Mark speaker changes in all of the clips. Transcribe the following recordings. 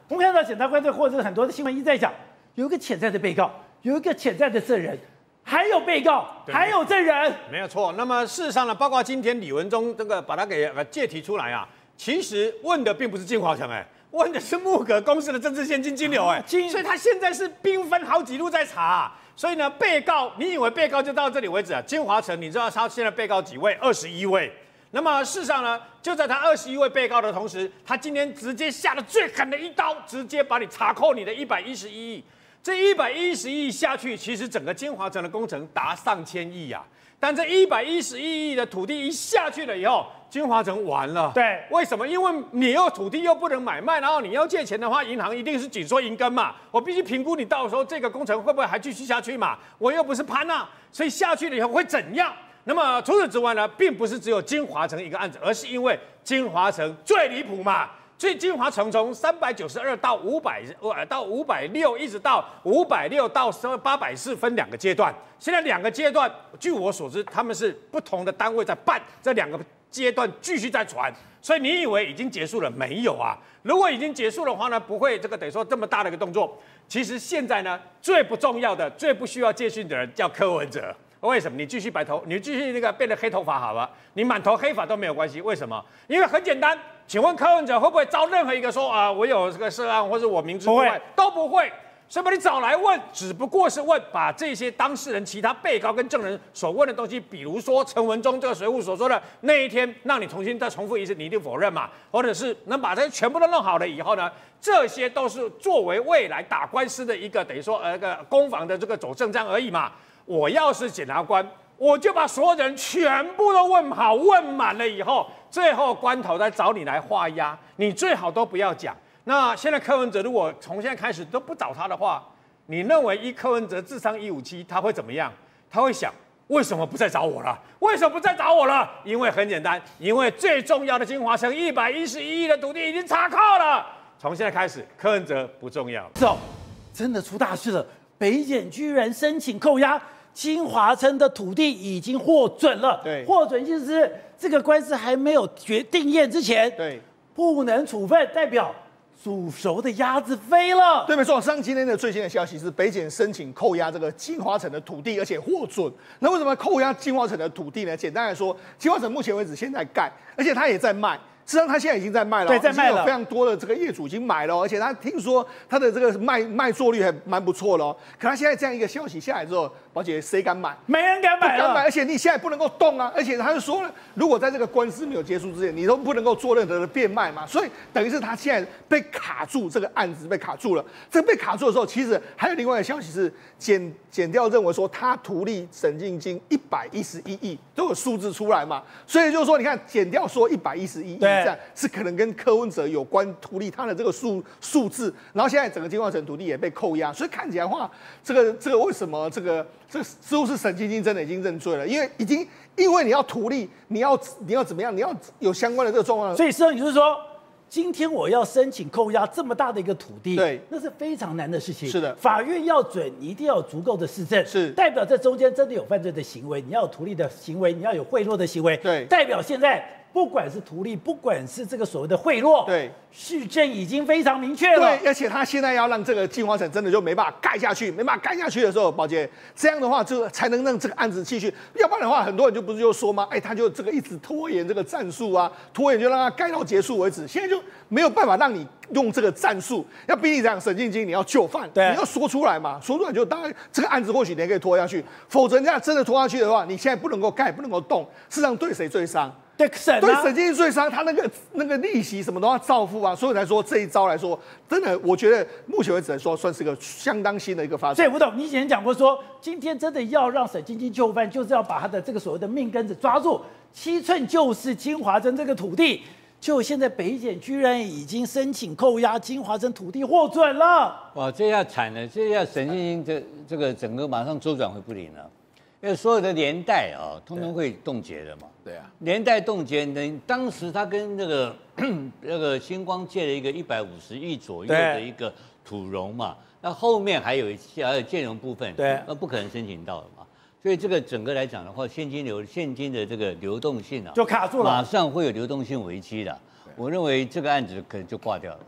Speaker 1: 我们看到检察官或者是很多的新闻一直在讲，有一个潜在的被告，有一个潜在的证人，还有被告，还有证人，
Speaker 2: 没有错。那么事实上呢，包括今天李文忠这个把他给借提出来啊，其实问的并不是金华城，问的是木格公司的政治现金金流，所以他现在是兵分好几路在查。所以呢，被告，你以为被告就到这里为止啊？金华城，你知道他现在被告几位？21位。那么事实上呢，就在他21位被告的同时，他今天直接下了最狠的一刀，直接把你查扣你的111亿。这111亿下去，其实整个金华城的工程达上千亿啊。但这111亿的土地一下去了以后，金华城完了。
Speaker 1: 对，
Speaker 2: 为什么？因为你又土地又不能买卖，然后你要借钱的话，银行一定是紧缩银根嘛。我必须评估你到时候这个工程会不会还继续下去嘛？我又不是潘娜，所以下去了以后会怎样？那么除此之外呢，并不是只有金华城一个案子，而是因为金华城最离谱嘛。所以金华城从392到500到560，一直到560到804分2个阶段。现在2个阶段，据我所知，他们是不同的单位在办，这2个阶段继续在传。所以你以为已经结束了？没有啊！如果已经结束的话呢，不会这个等于说这么大的一个动作。其实现在呢，最不重要的、最不需要借讯的人叫柯文哲。为什么？你继续白头，你继续那个变成黑头发好了，你满头黑发都没有关系。为什么？因为很简单。请问柯文哲会不会招任何一个说啊，我有这个涉案，或者我明知故犯？都不会。所以把你找来问，只不过是问把这些当事人、其他被告跟证人所问的东西，比如说陈文忠这个水户所说的那一天，让你重新再重复一次，你一定否认嘛？或者是能把这些全部都弄好了以后呢？这些都是作为未来打官司的一个等于说个攻防的这个走正章而已嘛。我要是检察官，我就把所有人全部都问好、问满了以后，最后关头再找你来画押，你最好都不要讲。那现在柯文哲如果从现在开始都不找他的话，你认为依柯文哲智商157，他会怎么样？他会想，为什么不再找我了？为什么不再找我了？因为很简单，因为最重要的金华城111亿的土地已经查扣了。从现在开始，柯文哲不重要。
Speaker 1: 走，真的出大事了！北检居然申请扣押。金华城的土地已经获准了，
Speaker 3: 对，
Speaker 1: 获准就是这个官司还没有定验之前，
Speaker 3: 对，
Speaker 1: 不能处分，代表煮熟的鸭子飞了。
Speaker 3: 对，没错。上今天的最新的消息是，北检申请扣押这个金华城的土地，而且获准。那为什么扣押金华城的土地呢？简单来说，金华城目前为止现在盖，而且他也在卖。实际上，他现在已经在卖了，
Speaker 1: 对，在卖了，
Speaker 3: 非常多的这个业主已经买了，而且他听说他的这个卖座率还蛮不错的。可他现在这样一个消息下来之后，宝姐谁敢买？
Speaker 1: 没人敢买了，
Speaker 3: 不敢买，而且你现在不能够动啊！而且他就说了，如果在这个官司没有结束之前，你都不能够做任何的变卖嘛。所以等于是他现在被卡住，这个案子被卡住了。这被卡住的时候，其实还有另外一个消息是，检调认为说他图利审计金111亿，都有数字出来嘛。所以就是说，你看检调说111亿。这样是可能跟柯文哲有关图利他的这个数字，然后现在整个金华城土地也被扣押，所以看起来的话，这个为什么这似乎是审计金真的已经认罪了，因为你要图利，你要怎么样，你要有相关的这个状况。
Speaker 1: 所以你就是说，今天我要申请扣押这么大的一个土地，
Speaker 3: 对，
Speaker 1: 那是非常难的事情。
Speaker 3: 是的，
Speaker 1: 法院要准，你一定要有足够的事证，
Speaker 3: 是
Speaker 1: 代表这中间真的有犯罪的行为，你要有图利的行为，你要有贿赂的行为，
Speaker 3: 对，
Speaker 1: 代表现在。不管是图利，不管是这个所谓的贿赂，
Speaker 3: 对，
Speaker 1: 事证已经非常明确了。
Speaker 3: 对，而且他现在要让这个金华城真的就没办法盖下去，没办法盖下去的时候，宝姐这样的话就才能让这个案子继续。要不然的话，很多人就不是就说吗？他就这个一直拖延这个战术啊，拖延就让他盖到结束为止。现在就没有办法让你用这个战术，要逼你讲审计金，你要就范，你要说出来嘛，说出来就当然这个案子或许你也可以拖下去，否则人家真的拖下去的话，你现在不能够盖，不能够动，事实上对谁最伤？
Speaker 1: 对审
Speaker 3: 计金最伤，他那个利息什么都要照付啊，所以才说这一招来说，真的我觉得目前为止来说算是个相当新的一个发展。
Speaker 1: 所以吴董，你以前讲过说，今天真的要让审计金就范，就是要把他的这个所谓的命根子抓住，7寸就是金华镇这个土地。就现在北检居然已经申请扣押金华镇土地获准了。
Speaker 4: 哇，这下惨了，这下审计金这个整个马上周转回不灵了。因为所有的连带啊，通通会冻结的嘛。
Speaker 3: 对啊，
Speaker 4: 连带冻结，当时他跟那个星光借了一个150亿左右的一个土融嘛，那后面还有建融部分，
Speaker 1: 对，
Speaker 4: 那不可能申请到了嘛。所以这个整个来讲的话，现金的这个流动性啊，
Speaker 1: 就卡住了，
Speaker 4: 马上会有流动性危机的。我认为这个案子可能就挂掉了。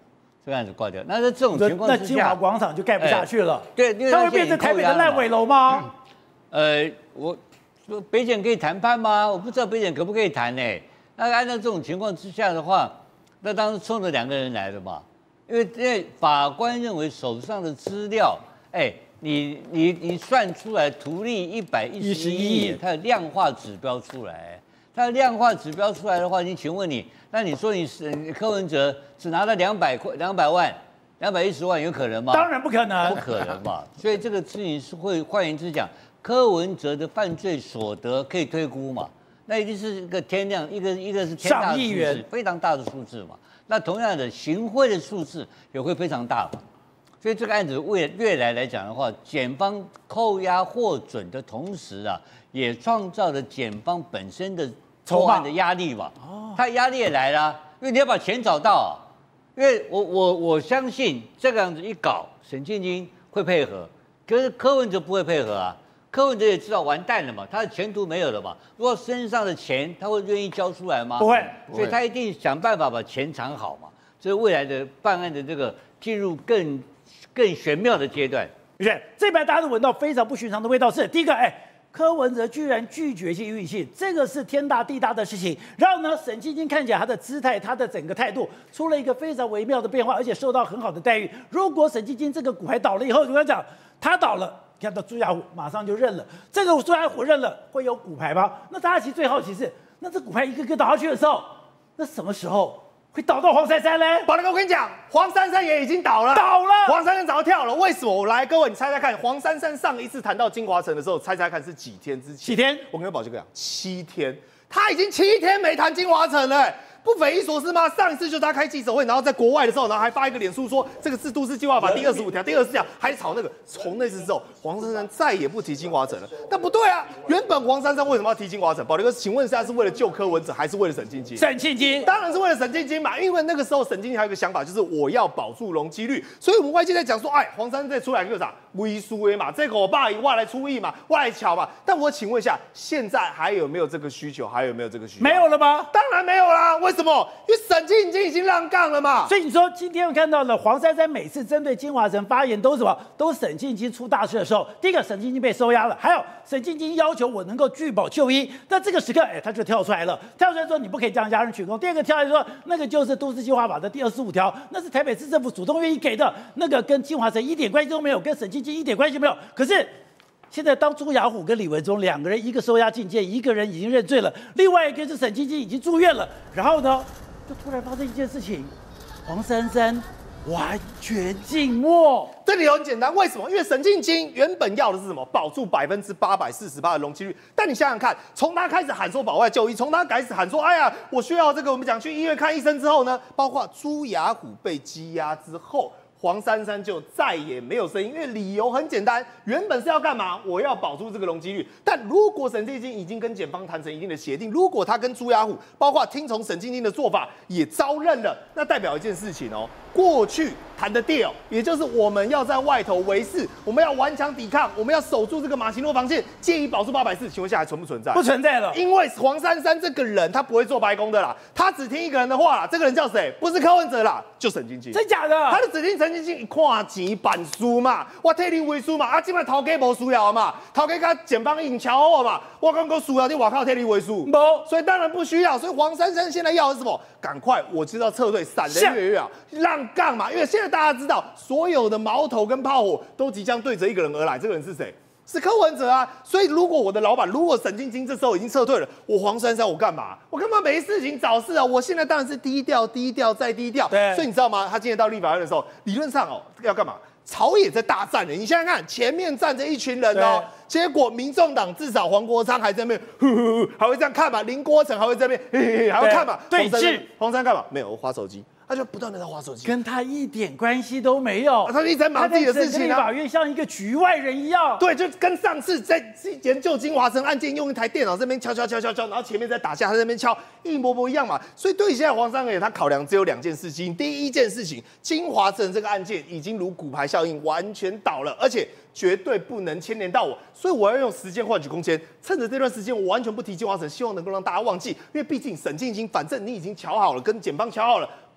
Speaker 4: 这个案子挂掉。那在这种情况之下，
Speaker 1: 那金华广场就盖不下去了。
Speaker 4: 对，因为
Speaker 1: 它会变成台北的烂尾楼吗？
Speaker 4: 我说北检可以谈判吗？我不知道北检可不可以谈呢？那按照这种情况之下的话，那当时冲着2个人来的嘛，因为法官认为手上的资料，你算出来图利111亿，它的量化指标出来，它的量化指标出来的话，请问你，那你说你柯文哲只拿了200万、210万，有可能吗？
Speaker 1: 当然不可能，
Speaker 4: 不可能嘛。所以这个事情是会，换言之讲，柯文哲的犯罪所得可以推估嘛？那一定是一个天量，一个是天大的数字，非常大的数字嘛。那同样的行贿的数字也会非常大嘛。所以这个案子越来讲的话，检方扣押获准的同时啊，也创造了检方本身的作案的压力嘛。他压力也来了，因为你要把钱找到啊。因为我相信这个样子一搞，沈庆金会配合，可是柯文哲不会配合啊。柯文哲也知道完蛋了嘛，他的前途没有了嘛。如果身上的钱，他会愿意交出来吗？
Speaker 1: 不会，
Speaker 4: 所以他一定想办法把钱藏好嘛。所以未来的办案的这个进入更玄妙的阶段。
Speaker 1: 对，这边大家都闻到非常不寻常的味道是，第一个，柯文哲居然拒绝性预信，这个是天大地大的事情。然后呢，沈庆金看起来他的姿态、他的整个态度出了一个非常微妙的变化，而且受到很好的待遇。如果沈庆金这个股牌倒了以后，我跟他讲，他倒了。看到朱雅虎马上就认了，这个朱雅虎认了会有骨牌吗？那大家其实最好奇是，那这骨牌一个个倒下去的时候，那什么时候会倒到黄珊珊呢？
Speaker 3: 宝大哥，我跟你讲，黄珊珊也已经倒了，黄珊珊早就跳了。为什么？我来，各位，你猜猜看，黄珊珊上一次谈到金华城的时候，猜猜看是几天之前？
Speaker 1: 几天？
Speaker 3: 我跟宝杰哥讲，7天，他已经7天没谈金华城了。不匪夷所思吗？上一次就是他开记者会，然后在国外的时候，然后还发一个脸书说这个是都市计划法第25条、第24条，还吵那个。从那次之后，黄珊珊再也不提金华城了。但不对啊，原本黄珊珊为什么要提金华城？宝杰哥，请问一下，是为了救柯文哲，还是为了沈庆金？
Speaker 1: 沈庆金
Speaker 3: 当然是为了沈庆金嘛，因为那个时候沈庆金还有一个想法，就是我要保住容积率，所以我们外界在讲说，黄珊珊再出来就是啥微输嘛，这个我爸我来出力嘛，我来瞧嘛。但我请问一下，现在还有没有这个需求？还有没有这个需求？
Speaker 1: 没有了吗？
Speaker 3: 当然没有啦，为什么？因为沈庆金已经让杠了嘛。
Speaker 1: 所以你说今天我看到了黄珊珊每次针对金华城发言都是什么？都是沈庆金出大事的时候，第一个沈庆金被收押了，还有沈庆金要求我能够拒保就医，那这个时刻他就跳出来了，跳出来说你不可以这样家人取供。第二个跳出来说那个就是都市计划法的第25条，那是台北市政府主动愿意给的，那个跟金华城一点关系都没有，跟沈庆金一点关系没有。可是现在当朱雅虎跟李文忠2个人，一个收押禁见，一个人已经认罪了，另外一个是沈庆金已经住院了，然后呢就突然发生一件事情，黄珊珊完全静默。
Speaker 3: 这理由很简单，为什么？因为沈庆金原本要的是什么？保住848%的容积率。但你想想看，从他开始喊说保外就医，从他开始喊说，我需要这个，我们讲去医院看医生之后呢，包括朱雅虎被羁押之后，黄珊珊就再也没有声音，因为理由很简单，原本是要干嘛？我要保住这个容积率。但如果沈庆金已经跟检方谈成一定的协定，如果他跟朱雅虎，包括听从沈庆金的做法也招认了，那代表一件事情哦，过去谈的 deal， 也就是我们要在外头围事，我们要顽强抵抗，我们要守住这个马奇诺防线，借以保住840，请问下还存不存在？
Speaker 1: 不存在了，
Speaker 3: 因为黄珊珊这个人他不会做白工的啦，他只听一个人的话啦，这个人叫谁？不是柯文哲啦，就沈庆金。
Speaker 1: 真假的？
Speaker 3: 他就只听陈庆金看钱办事嘛，我替你为事嘛，基本上头家无需要嘛，头家跟检方已经敲好嘛，我刚刚需要你外口替你为事，所以当然不需要。所以黄珊珊现在要的是什么？赶快，我知道撤退，闪人越远，让杠嘛，因为现在大家知道，所有的矛头跟炮火都即将对着一个人而来，这个人是谁？是柯文哲啊。所以如果我的老板，如果沈庆金这时候已经撤退了，我黄珊珊我干嘛？我干嘛没事情找事啊？我现在当然是低调再低调。
Speaker 1: 对，
Speaker 3: 所以你知道吗？他今天到立法院的时候，理论上要干嘛？朝野在大战了，你想想看，前面站着一群人哦，结果民众党至少黄国昌还在那边，还会这样看嘛？林国成还会在那边，还会看嘛？
Speaker 1: 对峙，
Speaker 3: 黄珊干嘛？没有，我滑手机。他就不断的在滑手机，
Speaker 1: 跟他一点关系都没有。
Speaker 3: 他一直在忙自己的事情啊。
Speaker 1: 立法院像一个局外人一样。
Speaker 3: 对，就跟上次在研究金华城案件，用一台电脑这边敲，然后前面再打下，他在那边敲，一模一样嘛。所以对现在黄珊珊他考量只有2件事情。第一件事情，金华城这个案件已经如骨牌效应完全倒了，而且绝对不能牵连到我，所以我要用时间换取空间。趁着这段时间，我完全不提金华城，希望能够让大家忘记，因为毕竟沈庆金，反正你已经瞧好了，跟检方瞧好了。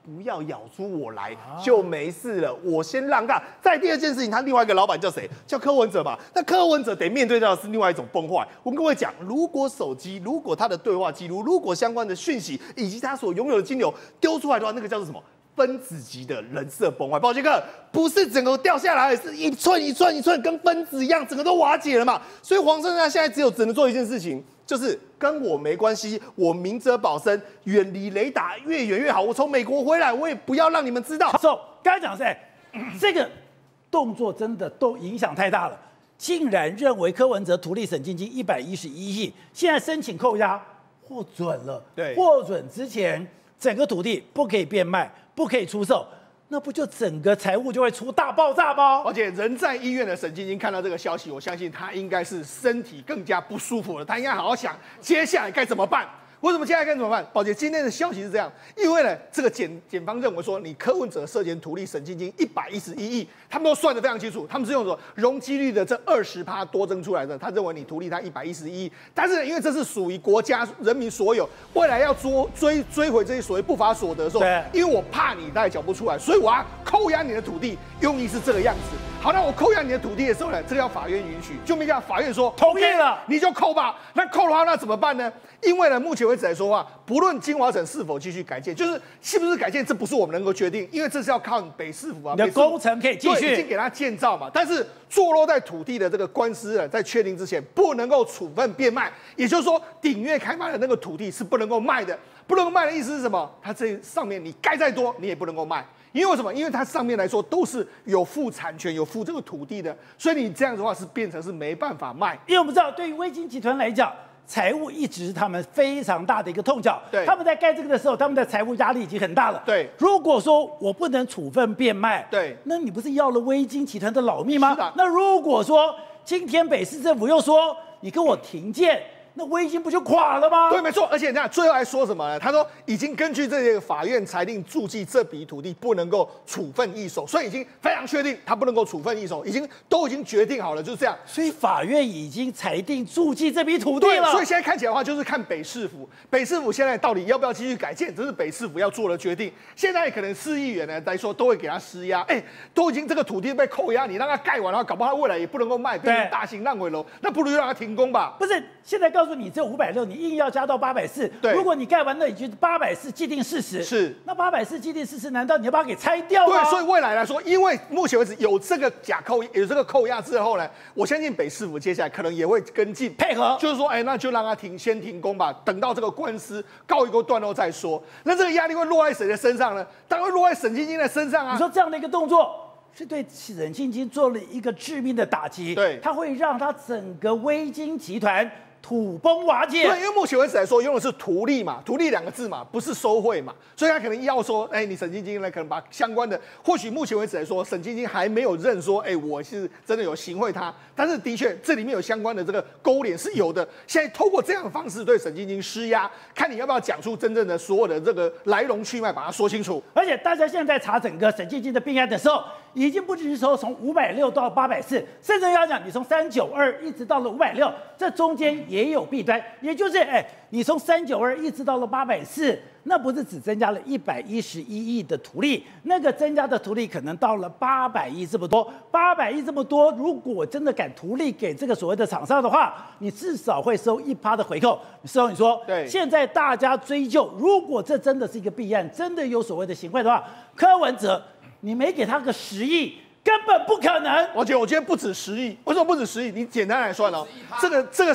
Speaker 5: 不要咬出我来就没事了，我先让开。再第二件事情，他另外一个老板叫谁？叫柯文哲嘛。那柯文哲得面对到的是另外一种崩坏。我跟各位讲，如果手机，如果他的对话记录，如果相关的讯息以及他所拥有的金流丢出来的话，那个叫做什么？分子级的人设崩坏。宝杰哥，不是整个掉下来，是一寸一寸一寸，跟分子一样，整个都瓦解了嘛。所以黄圣依现在只能做一件事情。就是跟我没关系，我明哲保身，远离雷达，越远越好。我从美国回来，我也不要让你们知道。
Speaker 1: 刚才讲的是，这个动作真的都影响太大了，竟然认为柯文哲图利省基金111亿，现在申请扣押获准了。
Speaker 5: 对，
Speaker 1: 获准之前，整个土地不可以变卖，不可以出售。那不就整个财务就会出大爆炸吗？
Speaker 3: 而且人在医院的沈晶晶看到这个消息，我相信他应该是身体更加不舒服了。他应该好好想接下来该怎么办。为什么接下来该怎么办？宝姐，今天的消息是这样，因为呢，这个检方认为说，你柯文哲涉嫌图利沈晶晶111亿，他们都算得非常清楚，他们是用什么容积率的这20%多增出来的，他认为你图利他111亿，但是因为这是属于国家人民所有，未来要追回这些所谓不法所得的时候，因为我怕你大概缴不出来，所以我要扣押你的土地，用意是这个样子。好，那我扣押你的土地的时候呢，这个要法院允许，就没想到法院说
Speaker 1: 同意了，
Speaker 3: 你就扣吧。那扣的话，那怎么办呢？因为呢，目前为止来说话，不论金华城是否继续改建，就是是不是改建，这不是我们能够决定，因为这是要靠北市府啊，
Speaker 1: 你的工程可以继续，
Speaker 3: 已经给他建造嘛。但是坐落在土地的这个官司呢，在确定之前，不能够处分变卖，也就是说，顶越开发的那个土地是不能够卖的。不能够卖的意思是什么？它这上面你盖再多，你也不能够卖。因为什么？因为它上面来说都是有附产权、有附这个土地的，所以你这样子的话是变成是没办法卖。
Speaker 1: 因为我们知道，对于威金集团来讲，财务一直是他们非常大的一个痛脚。
Speaker 3: 对，
Speaker 1: 他们在盖这个的时候，他们的财务压力已经很大了。
Speaker 3: 对，
Speaker 1: 如果说我不能处分变卖，
Speaker 3: 对，
Speaker 1: 那你不是要了威金集团的老命吗？
Speaker 3: 是的。
Speaker 1: 那如果说今天北市政府又说你跟我停建，那威金不就垮了吗？
Speaker 3: 对，没错。而且你看最后还说什么呢？他说已经根据这个法院裁定注记这笔土地不能够处分易手，所以已经非常确定他不能够处分易手，都已经决定好了，就是这样。
Speaker 1: 所以法院已经裁定注记这笔土地了。
Speaker 3: 所以现在看起来的话，就是看北市府，北市府现在到底要不要继续改建，这是北市府要做的决定。现在可能市议员呢来说都会给他施压，都已经这个土地被扣押，你让他盖完，然后搞不好他未来也不能够卖，变成大型烂尾楼，那不如就让他停工吧。
Speaker 1: 不是，现在告诉你只有560，你硬要加到840。
Speaker 3: 对，
Speaker 1: 如果你盖完了，已经840既定事实。
Speaker 3: 是，
Speaker 1: 那840既定事实，难道你要把它给拆掉吗？
Speaker 3: 对，所以未来来说，因为目前为止有这个有这个扣押之后呢，我相信北市府接下来可能也会跟进
Speaker 1: 配合，
Speaker 3: 就是说，那就让他先停工吧，等到这个官司告一个段落再说。那这个压力会落在谁的身上呢？当然会落在沈晶晶的身上啊。
Speaker 1: 你说这样的一个动作，是对沈晶晶做了一个致命的打击，
Speaker 3: 对，
Speaker 1: 它会让他整个威金集团土崩瓦解。
Speaker 3: 对，因为目前为止来说，用的是图利嘛，图利2个字嘛，不是收贿嘛，所以他可能要说，你沈晶晶呢，可能把相关的，或许目前为止来说，沈晶晶还没有认说，我是真的有行贿他，但是的确这里面有相关的这个勾连是有的。现在透过这样的方式对沈晶晶施压，看你要不要讲出真正的所有的这个来龙去脉，把它说清楚。
Speaker 1: 而且大家现在在查整个沈晶晶的病案的时候，已经不只是说从560到840，甚至要讲你从392一直到了560，这中间也有弊端，也就是你从392一直到了840，那不是只增加了111亿的图利，那个增加的图利可能到了800亿这么多，800亿这么多，如果真的敢图利给这个所谓的厂商的话，你至少会收1%的回扣。事后你说，
Speaker 3: 对，
Speaker 1: 现在大家追究，如果这真的是一个弊案，真的有所谓的行贿的话，柯文哲你没给他个10亿，根本不可能。
Speaker 3: 我觉得不止10亿，为什么不止10亿？你简单来算哦，这个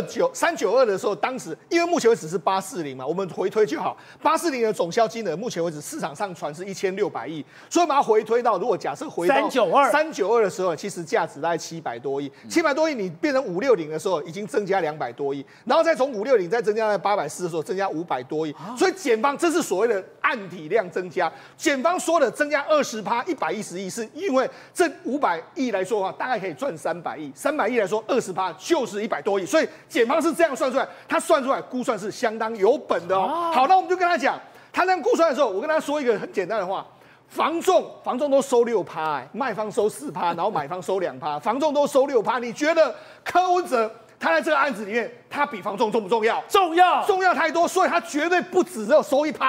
Speaker 3: 392的时候，当时因为目前为止是840嘛，我们回推就好，840的总销金额目前为止市场上传是1600亿，所以把它回推到，如果假设回到392的时候，其实价值大概700多亿，700多亿你变成560的时候，已经增加200多亿，然后再从560再增加到840的时候，增加500多亿，所以检方这是所谓的案体量增加，检方说的增加20%，110亿是因为这500亿来说的话，大概可以赚300亿，300亿来说20%就是100多亿，所以检方是这样算出来，他算出来估算是相当有本的哦。好，那我们就跟他讲，他那样估算的时候，我跟他说一个很简单的话，房仲都收6%，卖方收4%，然后买方收2%，房仲都收6%，你觉得柯文哲他在这个案子里面，他比房仲重不重要？
Speaker 1: 重要，
Speaker 3: 重要太多，所以他绝对不只有收1%。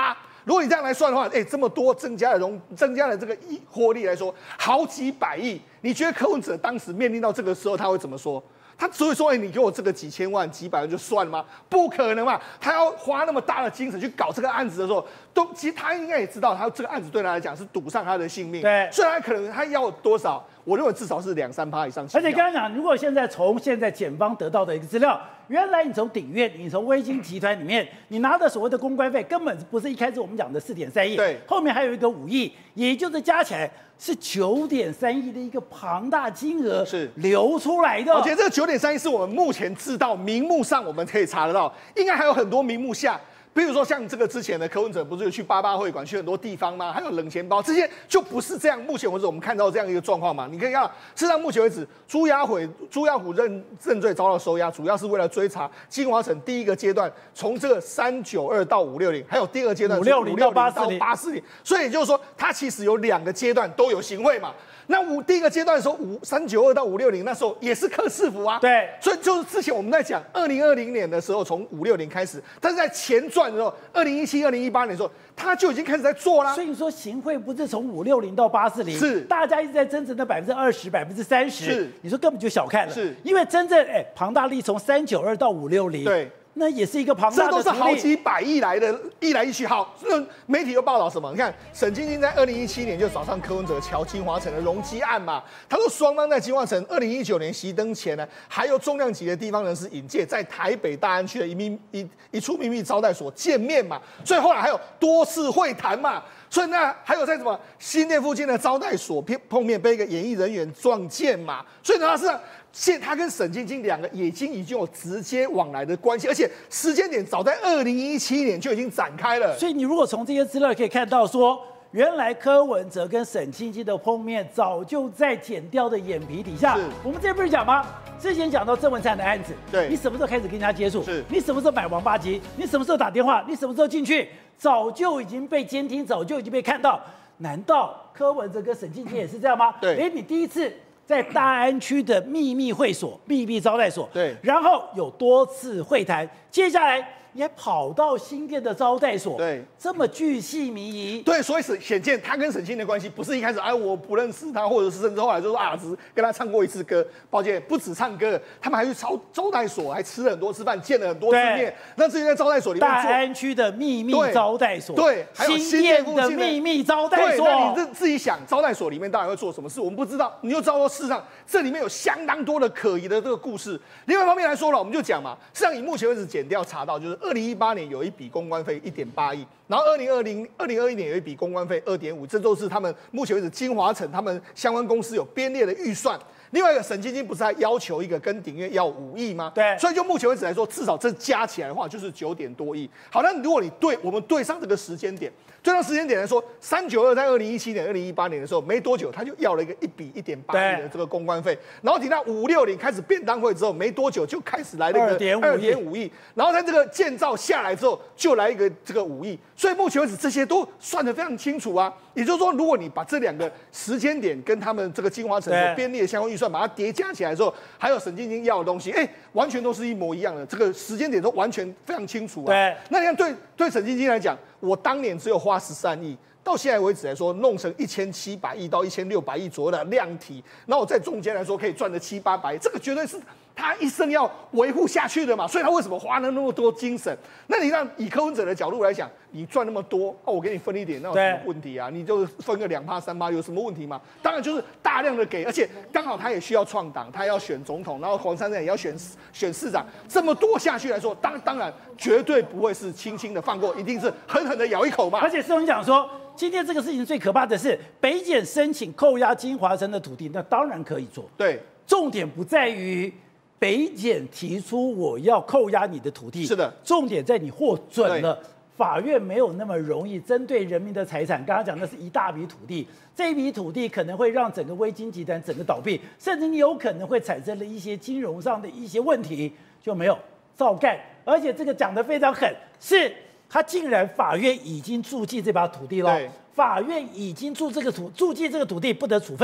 Speaker 3: 如果你这样来算的话，这么多增加了这个获利来说，好几百亿，你觉得柯文哲当时面临到这个时候他会怎么说？他只会说：“你给我这个几千万、几百万就算了吗？不可能嘛！他要花那么大的精神去搞这个案子的时候，其实他应该也知道，他这个案子对他来讲是赌上他的性命。
Speaker 1: 对，
Speaker 3: 虽然可能他要多少，我认为至少是2-3%以上。
Speaker 1: 而且刚刚讲，如果现在从检方得到的一个资料，原来你从鼎院、你从威金集团里面，你拿的所谓的公关费，根本不是一开始我们讲的4.3亿，
Speaker 3: 对，
Speaker 1: 后面还有一个5亿，也就是加起来是9.3亿的一个庞大金额
Speaker 3: 是
Speaker 1: 流出来的。
Speaker 3: 而且这个9.3亿是我们目前知道名目上我们可以查得到，应该还有很多名目下。比如说像这个之前的柯文哲不是有去88会馆去很多地方吗？还有冷钱包，这些就不是这样。目前为止我们看到这样一个状况嘛，你可以看到，事实上目前为止朱亚虎认罪遭到收押，主要是为了追查金华城第一个阶段从这个392到560，还有第二阶段
Speaker 1: 560到
Speaker 3: 840，所以也就是说，它其实有2个阶段都有行贿嘛。那第一个阶段的时候，392到560那时候也是柯市府啊，
Speaker 1: 对，
Speaker 3: 所以就是之前我们在讲2020年的时候，从560开始，但是在前传的时候，2017、2018年的时候，他就已经开始在做啦。
Speaker 1: 所以你说行贿不是从560到840，
Speaker 3: 是
Speaker 1: 大家一直在争执的20%、30%，
Speaker 3: 是
Speaker 1: 你说根本就小看了，
Speaker 3: 是
Speaker 1: 因为真正庞大力从392到560，
Speaker 3: 对。
Speaker 1: 那也是一个庞大的，
Speaker 3: 这都是好几百亿来的，一来一去。好，媒体又报道什么？你看，沈晶晶在2017年就找上柯文哲敲金华城的容积案嘛。他说双方在金华城2019年熄灯前呢，还有重量级的地方人士引介，在台北大安区的一处秘密招待所见面嘛。所以后来还有多次会谈嘛。所以那还有在什么新店附近的招待所碰面，被一个演艺人员撞见嘛。所以呢，他跟沈晶晶2个已经有直接往来的关系，而且时间点早在2017年就已经展开了。
Speaker 1: 所以你如果从这些资料可以看到说，原来柯文哲跟沈晶晶的碰面早就在剪掉的眼皮底下。我们之前不是讲吗？之前讲到郑文灿的案子，
Speaker 3: 对，
Speaker 1: 你什么时候开始跟人家接触？
Speaker 3: 是
Speaker 1: 你什么时候买王八鸡？你什么时候打电话？你什么时候进去？早就已经被监听，早就已经被看到。难道柯文哲跟沈晶晶也是这样吗？
Speaker 3: 对，
Speaker 1: 你第一次在大安区的秘密会所、秘密招待所，
Speaker 3: 对，
Speaker 1: 然后有多次会谈，接下来也跑到新店的招待所，
Speaker 3: 对，
Speaker 1: 这么巨细靡遗，
Speaker 3: 对，所以显见他跟沈清的关系不是一开始我不认识他，或者是甚至后来就说只是跟他唱过一次歌。抱歉，不止唱歌，他们还去招待所，还吃了很多次饭，见了很多次面。那至于在招待所里面，
Speaker 1: 大安区的秘密招待所，
Speaker 3: 对，还有
Speaker 1: 新店的秘密招待所。
Speaker 3: 那你自己想，招待所里面到底会做什么事？我们不知道，你就知道说，事实上这里面有相当多的可疑的这个故事。另外一方面来说了，我们就讲嘛，实际上以目前为止检调查到，就是2018年有一笔公关费1.8亿，然后2021年有一笔公关费2.5，这都是他们目前为止金华城他们相关公司有编列的预算。另外一个沈晶晶不是还要求一个跟鼎院要5亿吗？
Speaker 1: 对，
Speaker 3: 所以就目前为止来说，至少这加起来的话就是9点多亿。好，那如果我们对上这个时间点，对上时间点来说，392在2017年、2018年的时候没多久，他就要了一笔1.8亿的这个公关费，然后提到560开始便当会之后没多久就开始来了一个2.5亿，然后在这个建造下来之后就来一个这个5亿，所以目前为止这些都算得非常清楚啊。也就是说，如果你把这2个时间点跟他们这个金华城所编列的相关预算把它叠加起来之后，还有沈晶晶要的东西，完全都是一模一样的，这个时间点都完全非常清楚啊。
Speaker 1: 对，
Speaker 3: 那你看对沈晶晶来讲，我当年只有花13亿。到现在为止来说，弄成1700亿到1600亿左右的量体，然后我在中间来说可以赚的700-800亿，这个绝对是他一生要维护下去的嘛。所以他为什么花了那么多精神？那你让以柯文哲的角度来讲，你赚那么多，我给你分一点，那有什么问题啊？你就分个2%、3%，有什么问题吗？当然就是大量的给，而且刚好他也需要创党，他要选总统，然后黄珊珊也要选市长，这么多下去来说，当然绝对不会是轻轻的放过，一定是狠狠的咬一口嘛。
Speaker 1: 而且是我们讲说，今天这个事情最可怕的是，北检申请扣押金华城的土地，那当然可以做。
Speaker 3: 对，
Speaker 1: 重点不在于北检提出我要扣押你的土地，
Speaker 3: 是的，
Speaker 1: 重点在你获准了。法院没有那么容易针对人民的财产，刚刚讲的是一大笔土地，这一笔土地可能会让整个威金集团整个倒闭，甚至你有可能会产生了一些金融上的一些问题，就没有照干。而且这个讲得非常狠，是他竟然法院已经注记这把土地了，法院已经注记这个土地不得处分，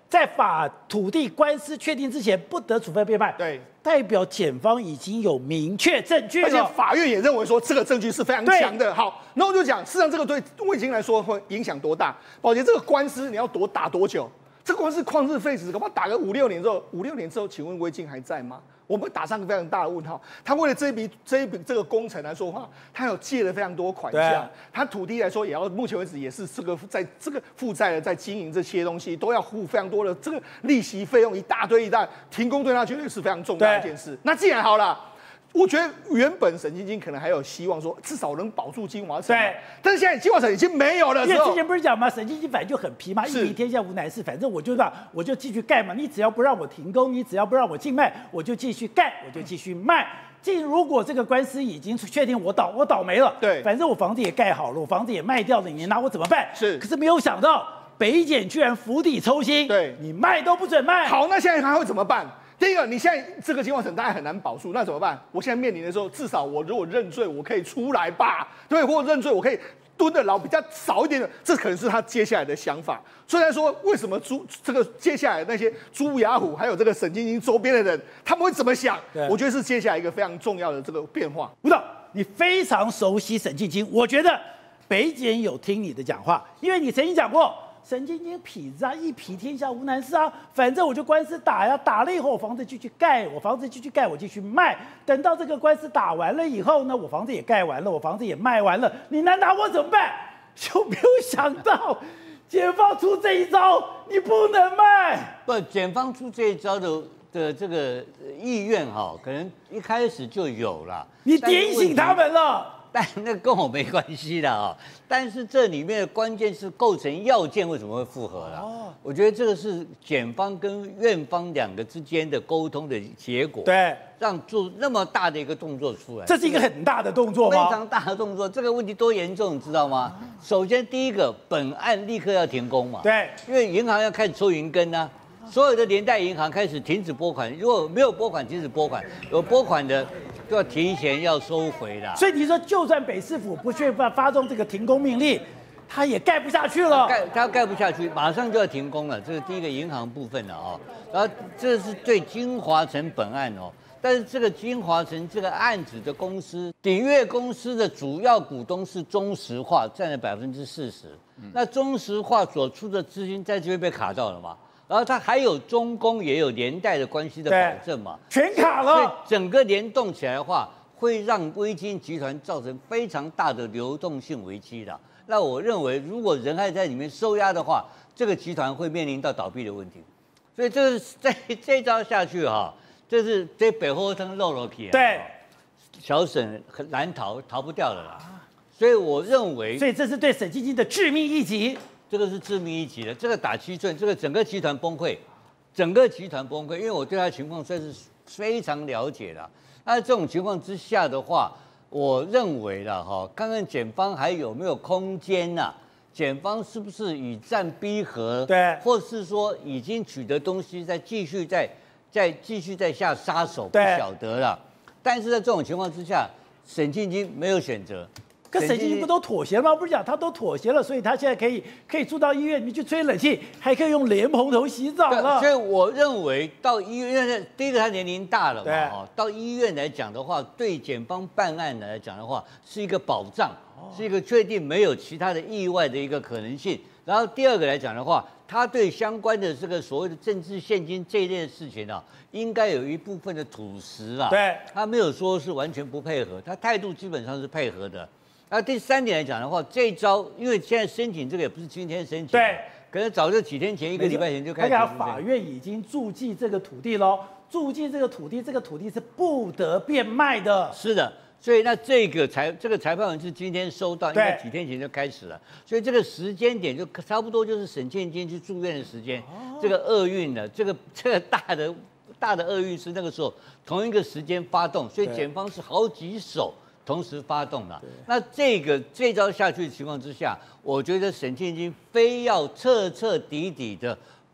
Speaker 1: 在把土地官司确定之前不得处分变卖，
Speaker 3: 对，
Speaker 1: 代表检方已经有明确证据了，
Speaker 3: 而且法院也认为说这个证据是非常强的。好，然后我就讲，事实上这个对魏京来说会影响多大？宝杰，这个官司你要打多久？这个官司旷日费时，恐怕打个5、6年之后，请问魏京还在吗？我们打上个非常大的问号。他为了这一笔这个工程来说话，他有借了非常多款项。他土地来说，也要目前为止也是这个在这个负债的在经营这些东西，都要付非常多的这个利息费用，一大堆。停工对他绝对是非常重大的一件事。那既然好了。我觉得原本沈晶晶可能还有希望说，至少能保住金华城。
Speaker 1: 对，
Speaker 3: 但是现在金华城已经没有了。
Speaker 1: 因为之前不是讲吗？沈晶晶反正就很皮嘛，一皮天下无难事，反正我就继续盖嘛。你只要不让我停工，你只要不让我禁卖，我就继续盖，我就继续卖。如果这个官司已经确定我倒霉了，
Speaker 3: 对，
Speaker 1: 反正我房子也盖好了，我房子也卖掉了，你拿我怎么办？
Speaker 3: 是，
Speaker 1: 可是没有想到北检居然釜底抽薪，
Speaker 3: 对，
Speaker 1: 你卖都不准卖。
Speaker 3: 好，那现在还会怎么办？第一个，你现在这个金华城大概很难保住，那怎么办？我现在面临的时候，至少我如果认罪，我可以出来吧，对，或者认罪，我可以蹲的牢比较少一点的，这可能是他接下来的想法。虽然说，为什么这个接下来那些朱雅虎还有这个沈晶晶周边的人，他们会怎么想？我觉得是接下来一个非常重要的这个变化。
Speaker 1: 吴导，你非常熟悉沈晶晶，我觉得北检有听你的讲话，因为你曾经讲过。沈晶晶痞子啊，一皮天下无难事啊，反正我就官司打呀，打了以后我房子继续盖，我继续卖。等到这个官司打完了以后呢，我房子也盖完了，我房子也卖完了，你难打我怎么办？就没有想到检方出这一招，你不能卖。
Speaker 4: 不，检方出这一招的这个意愿哈，可能一开始就有了。
Speaker 1: 你点醒他们了。
Speaker 4: 但那跟我没关系的啊，但是这里面的关键是构成要件为什么会复合了？我觉得这个是检方跟院方两个之间的沟通的结果，
Speaker 1: 对，
Speaker 4: 让做那么大的一个动作出来，
Speaker 1: 这是一个很大的动作
Speaker 4: 吗？非常大的动作，这个问题多严重，你知道吗？首先第一个，本案立刻要停工嘛，
Speaker 1: 对，
Speaker 4: 因为银行要开始抽银根啊。所有的连带银行开始停止拨款，如果没有拨款，停止拨款；有拨款的，就要提前要收回啦。
Speaker 1: 所以你说，就算北市府不去发动这个停工命令，他也盖不下去了。
Speaker 4: 他盖不下去，马上就要停工了。这是第一个银行部分了哦。然后这是对金华城本案哦，但是这个金华城这个案子的公司，鼎越公司的主要股东是中石化，占了40%。那中石化所出的资金在这边被卡到了嘛？然后它还有中工也有连带的关系的保证嘛，
Speaker 1: 全卡了，
Speaker 4: 所以整个联动起来的话，会让威金集团造成非常大的流动性危机的。那我认为，如果人还在里面收押的话，这个集团会面临到倒闭的问题。所以这是这招下去哈，这是这北后坑漏了去，
Speaker 1: 对，
Speaker 4: 小沈很难逃不掉的啦。所以我认为，
Speaker 1: 所以这是对沈晶晶的致命一击。
Speaker 4: 这个是致命一击的，这个打7寸，这个整个集团崩溃，整个集团崩溃。因为我对他的情况算是非常了解了。那这种情况之下的话，我认为了哈，看看检方还有没有空间呐？检方是不是以战逼和？
Speaker 1: 对，
Speaker 4: 或是说已经取得东西，再继续再下杀手，不晓得了。但是在这种情况之下，沈晶晶没有选择。
Speaker 1: 可沈晶晶不都妥协了吗？不是讲他都妥协了，所以他现在可以住到医院，你去吹冷气，还可以用莲蓬头洗澡了。
Speaker 4: 所以我认为到医院，因为第一个他年龄大了嘛，到医院来讲的话，对检方办案来讲的话，是一个保障，是一个确定没有其他的意外的一个可能性。然后第二个来讲的话，他对相关的这个所谓的政治现金这一类的事情啊，应该有一部分的吐实啊。
Speaker 1: 对，
Speaker 4: 他没有说是完全不配合，他态度基本上是配合的。那第3点来讲的话，这一招，因为现在申请这个也不是今天申请，
Speaker 1: 对，
Speaker 4: 可能早就几天前、1个礼拜前就开始。
Speaker 1: 法院已经注记这个土地喽，注记这个土地，这个土地是不得变卖的。
Speaker 4: 是的，所以那这个裁判文是今天收到，应该几天前就开始了，所以这个时间点就差不多就是沈建金去住院的时间。这个厄运呢，这个大的厄运是那个时候同一个时间发动，所以检方是好几手同时发动了。那这招下去的情况之下，我觉得沈建金非要彻底的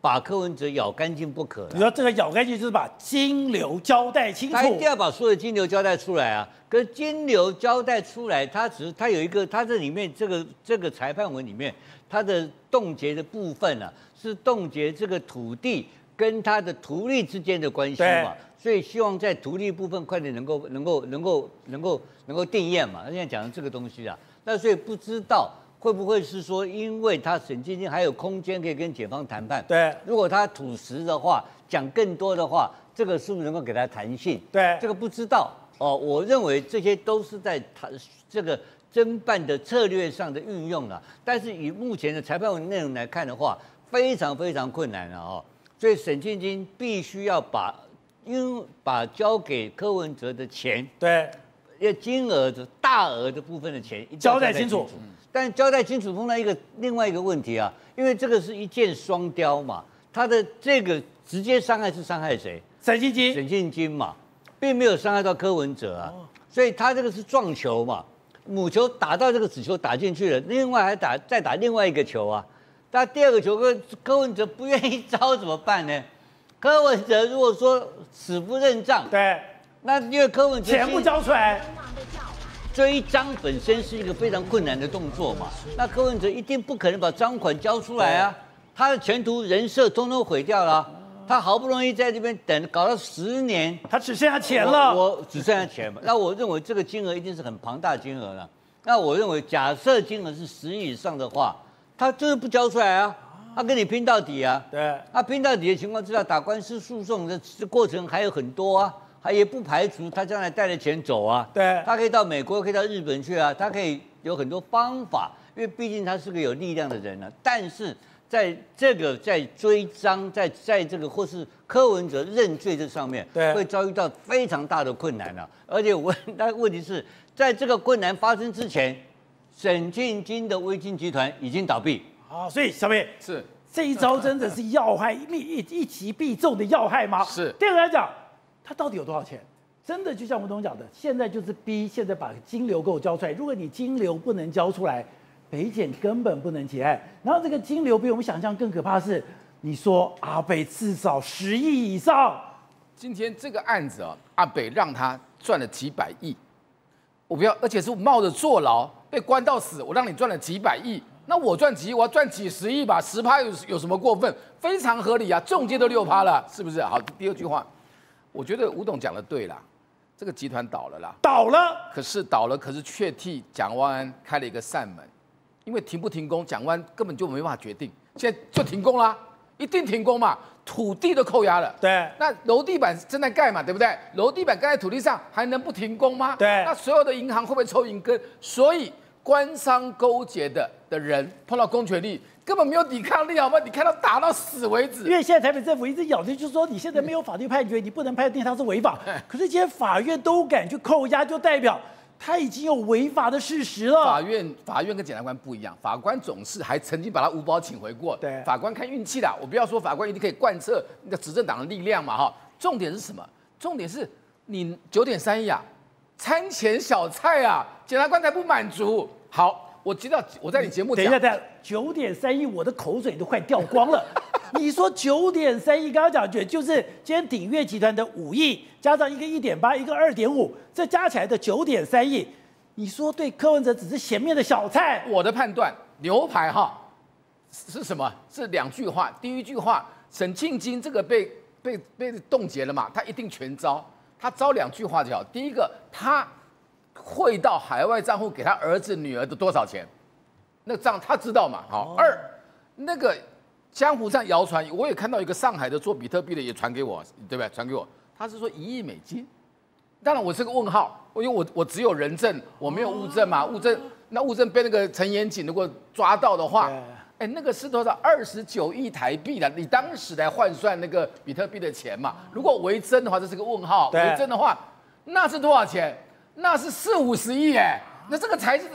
Speaker 4: 把柯文哲咬干净不可。
Speaker 1: 你说这个咬干净就是把金流交代清楚，
Speaker 4: 他一定要把所有的金流交代出来啊。可是金流交代出来，他有一个，他这里面这个裁判文里面，他的冻结的部分啊，是冻结这个土地跟他的图利之间的关系嘛。所以希望在图利部分快点能够定验嘛。他现在讲的这个东西啊，那所以不知道。会不会是说，因为他沈清金还有空间可以跟检方谈判？
Speaker 1: 对，
Speaker 4: 如果他吐实的话，讲更多的话，这个是不是能够给他弹性？
Speaker 1: 对，
Speaker 4: 这个不知道哦。我认为这些都是在他这个侦办的策略上的运用了。但是以目前的裁判文内容来看的话，非常非常困难了哦。所以沈清金必须要把交给柯文哲的钱，
Speaker 1: 对，
Speaker 4: 金额的大额的部分的钱
Speaker 1: 交代清楚。
Speaker 4: 但交代清楚碰到另外一个问题啊，因为这个是一箭双雕嘛，他的这个直接伤害是伤害谁？
Speaker 1: 沈清
Speaker 4: 金嘛，并没有伤害到柯文哲啊，所以他这个是撞球嘛，母球打到这个子球打进去了，另外还再打另外一个球啊，那第二个球柯文哲不愿意招怎么办呢？柯文哲如果说死不认账，
Speaker 1: 对，
Speaker 4: 那因为柯文哲
Speaker 1: 钱不交出来。
Speaker 4: 追赃本身是一个非常困难的动作嘛，那柯文哲一定不可能把赃款交出来啊，他的前途人设通通毁掉了，他好不容易在这边等搞到10年，
Speaker 1: 他只剩下钱了，
Speaker 4: 我只剩下钱嘛，那我认为这个金额一定是很庞大金额了，那我认为假设金额是10亿以上的话，他就是不交出来啊，他跟你拼到底啊，
Speaker 1: 对，
Speaker 4: 他拼到底的情况之下，打官司诉讼的过程还有很多啊。他也不排除他将来带着钱走啊，
Speaker 1: 对，
Speaker 4: 他可以到美国，可以到日本去啊，他可以有很多方法，因为毕竟他是个有力量的人啊。但是在追赃，在这个或是柯文哲认罪这上面，会遭遇到非常大的困难啊。而且那问题是在这个困难发生之前，沈庆金的威金集团已经倒闭
Speaker 1: 啊，所以小北
Speaker 2: 是
Speaker 1: 这一招真的是要害一击必中的要害吗？
Speaker 2: 是。
Speaker 1: 第二个来讲。他到底有多少钱？真的就像吴总讲的，现在就是逼现在把金流给我交出来。如果你金流不能交出来，北检根本不能结案。然后这个金流比我们想象更可怕的是，你说阿北至少10亿以上。
Speaker 6: 今天这个案子啊，阿北让他赚了几百亿，我不要，而且是冒着坐牢被关到死，我让你赚了几百亿，那我赚几亿，我要赚几10亿吧，10%有什么过分？非常合理啊，中介都6%了，是不是？好，第二句话。我觉得吴董讲的对啦，这个集团倒了啦，
Speaker 1: 倒了，
Speaker 6: 可是却替蒋万安开了一个扇门，因为停不停工，蒋万安根本就没办法决定，现在就停工啦，一定停工嘛，土地都扣押了，
Speaker 1: 对，
Speaker 6: 那楼地板正在盖嘛，对不对？楼地板盖在土地上，还能不停工吗？
Speaker 1: 对，
Speaker 6: 那所有的银行会不会抽银根？所以官商勾结的人碰到公权力。根本没有抵抗力，好吗？你看到打到死为止。
Speaker 1: 因为现在台北政府一直咬着，就是说你现在没有法律判决，你不能判定它是违法。可是今天法院都敢去扣押，就代表他已经有违法的事实了。
Speaker 6: 法院跟检察官不一样，法官总是还曾经把他无保请回过。
Speaker 1: 对，
Speaker 6: 法官看运气啦。我不要说法官一定可以贯彻那个执政党的力量嘛，哈。重点是什么？重点是你9.3亿啊，餐前小菜啊，检察官才不满足。好。我知道，我在你节目讲，
Speaker 1: 等一下，9.3亿，我的口水都快掉光了。你说9.3亿，刚刚讲就是今天鼎越集团的5亿，加上一个1.8，一个2.5，这加起来的9.3亿。你说对柯文哲只是前面的小菜？
Speaker 6: 我的判断，牛排哈是什么？是2句话。第一句话，沈庆金这个被冻结了嘛，他一定全招。他招2句话就好。第一个，他汇到海外账户给他儿子女儿的多少钱？那账他知道嘛？好。2，那个江湖上谣传，我也看到一个上海的做比特币的也传给我，对不对？传给我，他是说1亿美金。当然我是个问号，因为我只有人证，我没有物证嘛。物证被那个陈延锦如果抓到的话，那个是多少？29亿台币的，你当时来换算那个比特币的钱嘛。如果为真的话，这是个问号；为真的话，那是多少钱？那是40-50亿哎，那这个才是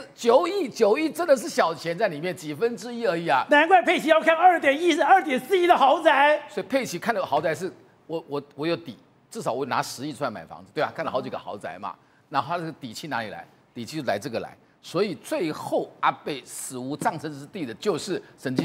Speaker 6: 9亿真的是小钱在里面，几分之一而已啊。
Speaker 1: 难怪佩奇要看2.4亿的豪宅，
Speaker 6: 所以佩奇看的豪宅是我有底，至少我拿10亿出来买房子，对吧？看了好几个豪宅嘛，然后他这个底气哪里来？底气就来这个来，所以最后阿贝死无葬身之地的就是沈基金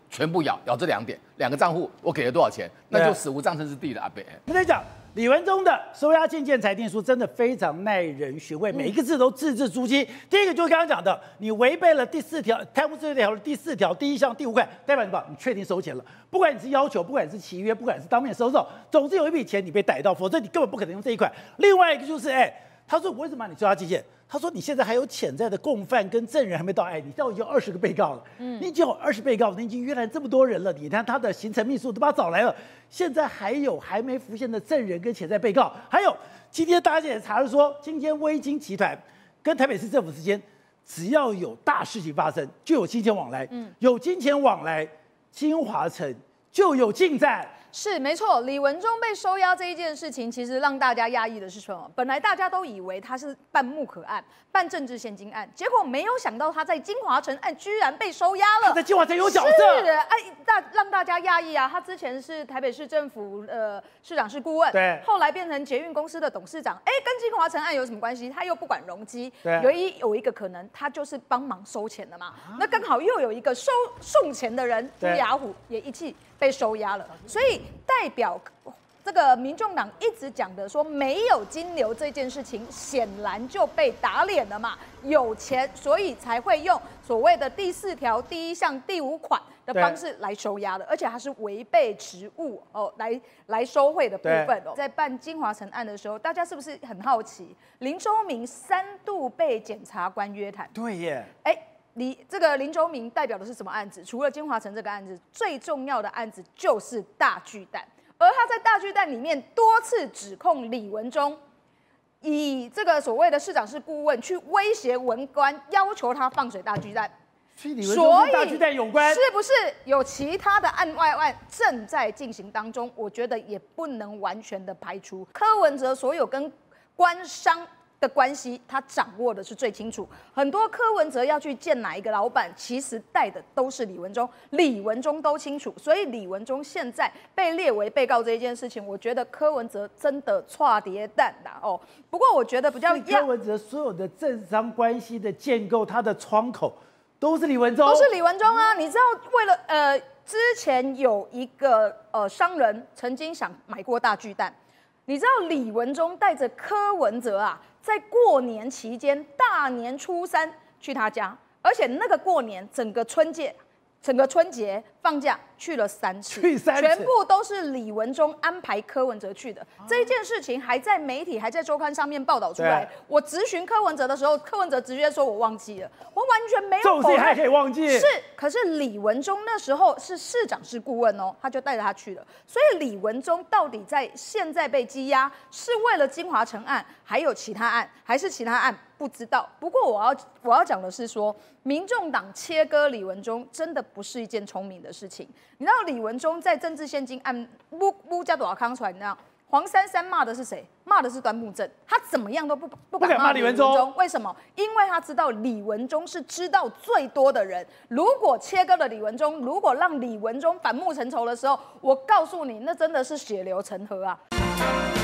Speaker 6: 全部咬这2点，2个账户我给了多少钱，那就死无葬身之地了。阿北，
Speaker 1: 我跟你讲，李文忠的收押禁见裁定书真的非常耐人寻味，每一个字都字字珠玑。第一个就是刚刚讲的，你违背了第4条贪污治罪条的第4条第1项第5款，代表什么？你确定收钱了，不管你是要求，不管你是契约，不管你是当面收受，总之有一笔钱你被逮到，否则你根本不可能用这一款。另外一个就是，他说为什么你收押禁见？他说你现在还有潜在的共犯跟证人还没到案，你到已经有20个被告了，你已经有20被告，你已经约谈这么多人了，你看他的行程秘书都把他找来了，现在还有还没浮现的证人跟潜在被告，还有今天大家也查了说，今天威金集团跟台北市政府之间，只要有大事情发生，就有金钱往来，有金钱往来，金华城就有进展。
Speaker 7: 是没错，李文忠被收押这一件事情，其实让大家压抑的是什么？本来大家都以为他是办木可案、办政治现金案，结果没有想到他在金华城案居然被收押了。
Speaker 1: 他在金华城有角色，
Speaker 7: 是让大家压抑啊！他之前是台北市政府市长室顾问，
Speaker 1: 对，
Speaker 7: 后来变成捷运公司的董事长，跟金华城案有什么关系？他又不管容积，有一个可能，他就是帮忙收钱的嘛。那刚好又有一个送钱的人朱雅虎也一起被收押了，所以代表这个民众党一直讲的说没有金流这件事情，显然就被打脸了嘛。有钱，所以才会用所谓的第4条第1项第5款的方式来收押的，而且它是违背职务来收贿的部分哦。在办金华城案的时候，大家是不是很好奇？林周明3度被检察官约谈，
Speaker 1: 对耶，
Speaker 7: 这个林周明代表的是什么案子？除了金华城这个案子，最重要的案子就是大巨蛋。而他在大巨蛋里面多次指控李文忠，以这个所谓的市长室顾问去威胁文官，要求他放水大巨蛋。
Speaker 1: 所以李文忠跟大巨蛋有关，
Speaker 7: 是不是有其他的案外案正在进行当中？我觉得也不能完全的排除。柯文哲所有跟官商的关系，他掌握的是最清楚。很多柯文哲要去见哪一个老板，其实带的都是李文忠，李文忠都清楚。所以李文忠现在被列为被告这一件事情，我觉得柯文哲真的错跌蛋啦哦。不过我觉得比较
Speaker 1: 柯文哲所有的政商关系的建构，他的窗口都是李文忠，
Speaker 7: 都是李文忠啊！你知道为了之前有一个商人曾经想买过大巨蛋，你知道李文忠带着柯文哲啊，在过年期间大年初3去他家，而且那个过年整个春节放假去了3次，全部都是李文忠安排柯文哲去的。这一件事情还在媒体、还在周刊上面报道出来。我质询柯文哲的时候，柯文哲直接说我忘记了，我完全没有。
Speaker 1: 这种事情还可以忘记？
Speaker 7: 是，可是李文忠那时候是市长室顾问哦，他就带着他去了。所以李文忠到底在现在被羁押，是为了金华城案，还有其他案，还是其他案？不知道。不过我要讲的是说，民众党切割李文忠真的不是一件聪明的事情。你知道李文忠在政治现金案乌加多少康出来，你知道黄珊珊骂的是谁？骂的是端木正，他怎么样都不敢骂李文忠。为什么？因为他知道李文忠是知道最多的人。如果切割了李文忠，如果让李文忠反目成仇的时候，我告诉你，那真的是血流成河啊！